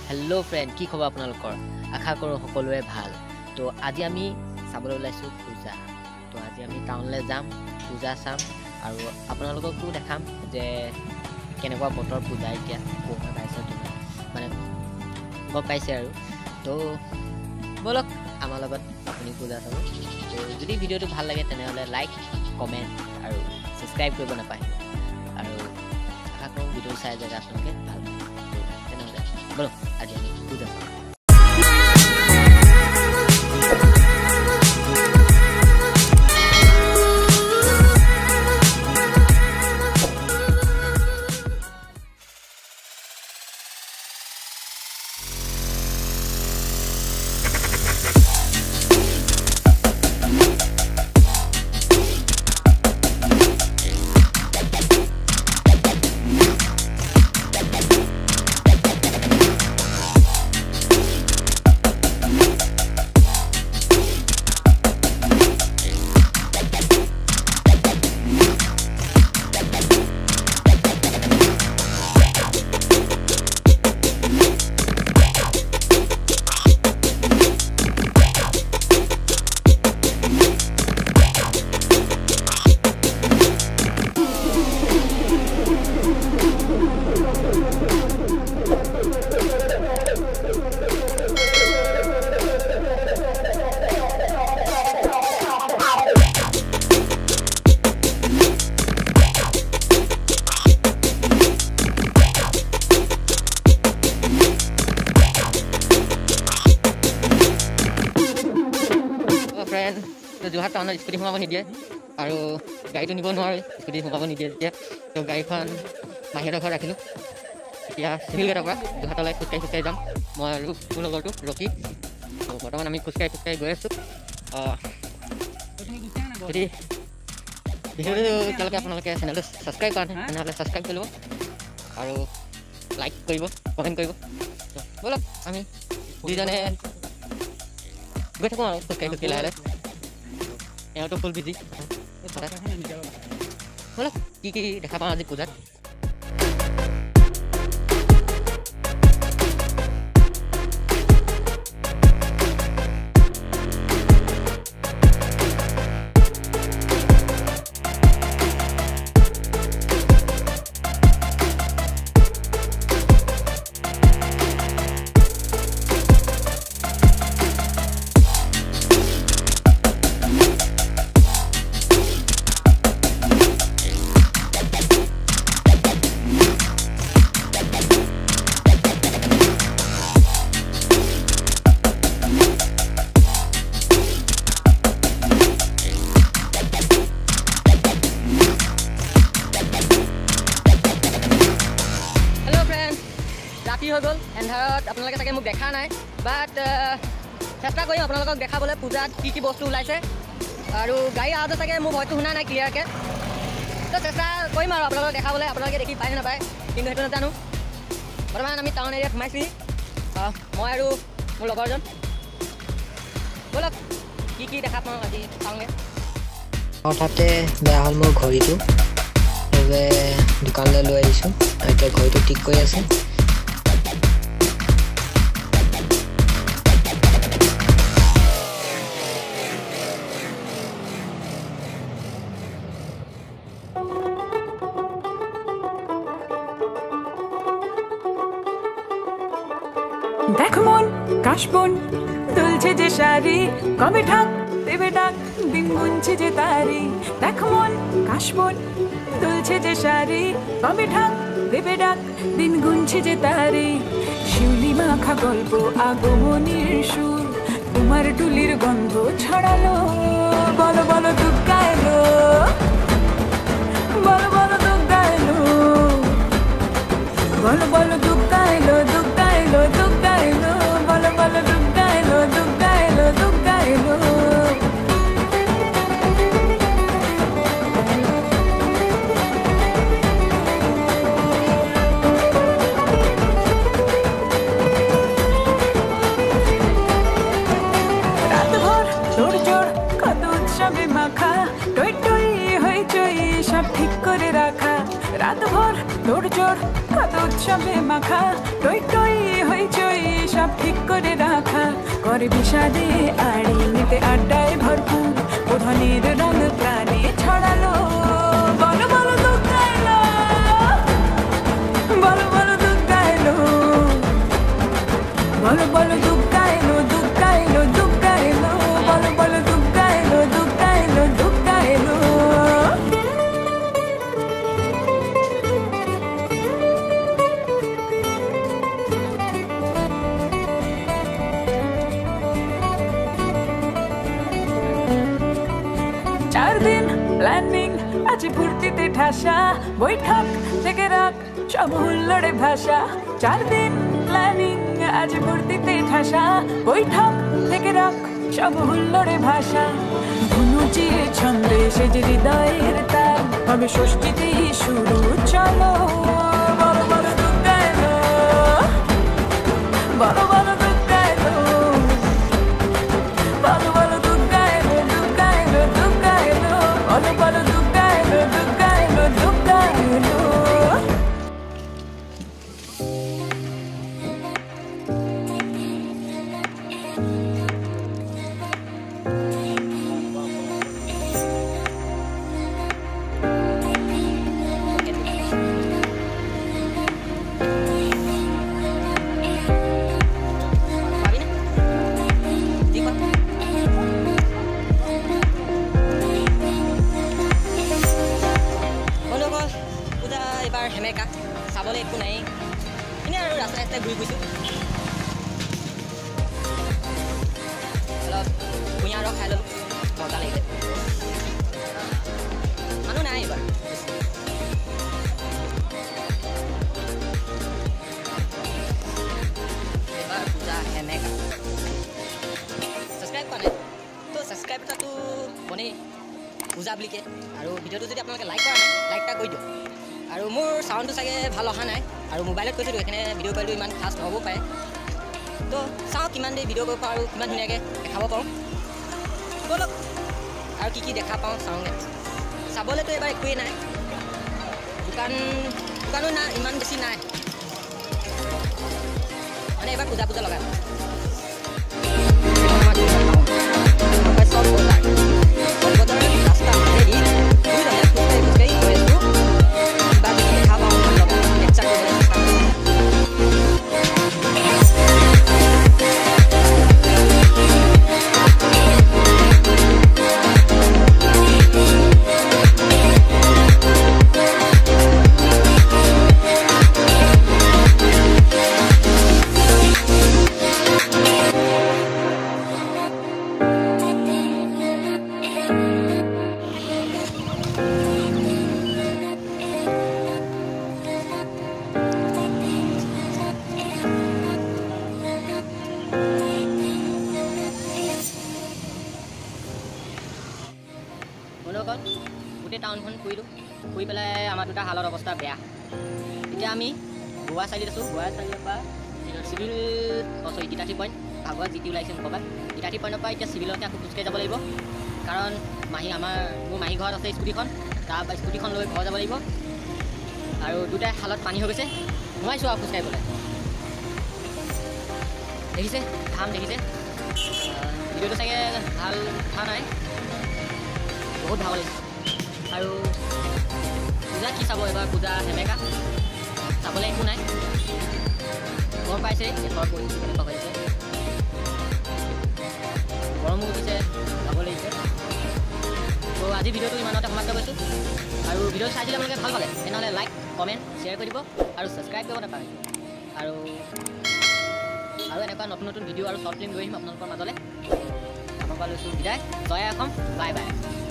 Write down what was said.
hello friend की खबर आपनालोकर आशा करो सकलोरे ভাল तो আজি আমি চাবলৈ ওলাইছো পূজা তো আজি আমি টাউনলৈ যাম পূজা চাম আৰু আপোনালোককো দেখাম যে কেনেকুৱা বতৰ পূজা এতিয়া কোনে পাইছে তুমি মানে গম পাইছে আৰু তো বলক আমাৰ লগত আপুনি পূজা চাব তো যদি ভিডিওটো ভাল লাগে তেনেহলে লাইক কমেন্ট আৰু সাবস্ক্ৰাইব কৰিব নাপায় আৰু আশা কৰো ভিডিও চাই যাতে আপোনালোকে ভাল পায় তো তেনেহলে বলক আজি আমি পূজা চাম जोहार टाउन स्कूटी सोमाब निदिए और गाड़ी तो निब ना स्कूटी सोमाब निदिए तो गाड़ीखन बाहिर घर रखिल इतना सिविल गेटर पर जोहाटल खोजकाई जाम मैं मोर लगरटो रकी तो बर्तमान आम खोजकाई गई आसो यदि भिडिओ अपने चेनेल सब्सक्राइब कर सब्सक्राइब कर और लाइक कमेंट कर बोलक आम दुजने गई थको खोजकाई लाहे तो फुल बिजी बोलक की देखा पाऊँ आज पूजात राति हो गल एंधारत आपनालोके ताके मुक देखा नाय बाट चेष्टा करिम आपनालोকক देखाबले पूजात की बस्तु ओलाइছে और गाड़ी आते ताके मो भयतो हुना नाय क्लियर के तो चेष्टा करिम और आपनालोকক देखाबले आपनालोके देखि पाइ ना पाइ किन्तु हेतु नाजानो बर्तमान आमी टाउन एरिया घुमाइछि মই আৰু মোৰ লগৰজন बोलक की দেখা পাওঁ আজি টাউনে হঠাতে বেয়া হল মোৰ ঘড়ীটো এবে দোকানলৈ লৈ আহিছো এতিয়া ঘড়ীটো ঠিক কৰি আছে देखो मन काशबन दुलছে যে শাড়ি কবে ঠাক দেবে ডাক দিন গুনছে যে তারি দেখো মন কাশবন দুলছে যে শাড়ি কবে ঠাক দেবে ডাক দিন গুনছে যে তারি শিউলি মাখা গল্প আগমনীর সুর তোমার টুলির গন্ধ ছড়ালো বলো বলো দুর্গা এলো বলো বলো দুর্গা এলো বলো বলো দুর্গা এলো দুর্গা এলো দুর্গা এলো বলো বলো দুর্গা এলো দুর্গা এলো দুর্গা এলো রাত ভর জোর জোর কত উৎসবে মাখা টই টই হই চই সব ঠিক করে রাখা রাত ভর তোর জোর কত উৎসবে মাখা টই টই হই চই চাপ ঠিক করে রাখা করে বিষাদে আড়ি নিতে আড্ডায় ভরপুর প্রধানের রং প্রাণে ছড়ালো বলো বলো দুর্গা এলো বলো বলো দুর্গা এলো বলো বলো দুর্গা এলো দুর্গা এলো দুর্গা এলো বলো বলো দুর্গা এলো দুর্গা এলো দুর্গা এলো 4 দিন প্ল্যানিং আজ ফুর্তিতে ঠাসা বৈঠক থেকে রাখ সব হুল্লোড়ে ভাষা 4 দিন প্ল্যানিং আজ ফুর্তিতে ঠাসা বৈঠক থেকে রাখ সব হুল্লোড়ে ভাষা ধনুচির ছন্দে সেজে হৃদয়ের তার হবে ষষ্ঠীতেই শুরু চলো বলো বলো দুর্গা এলো বলো বলো দুর্গা এলো বলো বলো দুর্গা এলো দুর্গা এলো দুর্গা এলো বলো বলো দুর্গা এলো দুর্গা এলো দুর্গা এলো হেমেকা চাবলৈ একো নাই এনেই আৰু ৰাস্তাই ৰাস্তাই ঘূৰি ফুৰিছোঁ অলপ কুঁহিয়াৰ ৰস খাই ল'লোঁ মজা লাগিলে মানুহ নাই এইবাৰ এইবাৰ পূজা হেমেকা ছাবস্ক্ৰাইব কৰা নাই তো ছাবস্ক্ৰাইব এটাতো বনেই পূজা বুলিকে আৰু ভিডিঅ'টো যদি আপোনালোকে লাইক কৰা নাই লাইক এটা কৰি দিয়ক আৰু মোৰ সাউন্ডটো চাগে ভাল অহা নাই আৰু মোবাইলত কৈছোঁ এখানে ভিডিঅ' কোৱালিটি ইমান খাছ নহ'ব পাৰে তো চাওঁ কিমান দেৰি ভিডিঅ' কৰিব পাৰোঁ আৰু কিমান ধুনীয়াকৈ দেখাব পাৰোঁ ব'লক আৰু কি দেখা পাওঁ চাওঁগৈ চাবলৈতো এবাৰ একোৱেই নাই দোকানো নাই ইমান বেছি নাই মানে এবাৰ পূজা পূজা লগাই চব বজাৰ ৰাস্তা মাজেদি খোজকাঢ়ি গৈ আছোঁ গোটেই টাউনখন ফুৰি পেলাই আমাৰ দুটা হালৰ অৱস্থা বেয়া এতিয়া আমি গোৱা চাৰিআলিত আছোঁ গোৱা চাৰিআলিৰ পৰা চিভিল গীতাৰ্থী পইণ্ট ভাগৱত জিটি ওলাইছে মুখৰ পৰা গীতাৰ্থী পইণ্টৰ পৰা এতিয়া চিভিললৈকে আকৌ খোজকাঢ়ি যাব লাগিব কাৰণ মোৰ মাহী ঘৰত আছে স্কুটিখন তাৰ পৰা স্কুটিখন লৈ ঘৰ যাব লাগিব আৰু দুটাই হালত পানী হৈ গৈছে সোমাইছোঁ আৰু খোজকাঢ়িবলৈ দেখিছে ঘাম দেখিছে ভিডিঅ'টো চাগে ভাল উঠা নাই বহুত ভাল লাগিছে আৰু পূজা কি চাব এবাৰ পূজা হেমেকা চাবলৈ একো নাই গৰম পাইছে ঘৰ পৰিছে কেনেকুৱা হৈছে গৰমো উঠিছে যাব লাগিছে তো আজি ভিডিঅ'টো ইমানতে সমাপ্ত কৰিছোঁ আৰু ভিডিঅ' চাই দিলে আপোনালোকে ভাল পালে তেনেহ'লে লাইক কমেণ্ট শ্বেয়াৰ কৰি দিব আৰু ছাবস্ক্ৰাইব কৰিব নাপাহৰিব আৰু এনেকুৱা নতুন নতুন ভিডিঅ' আৰু শ্বৰ্ট ফিল্ম লৈ আহিম আপোনালোকৰ মাজলৈ আমাৰ পৰা লৈছোঁ বিদায় জয় অসম বাই বাই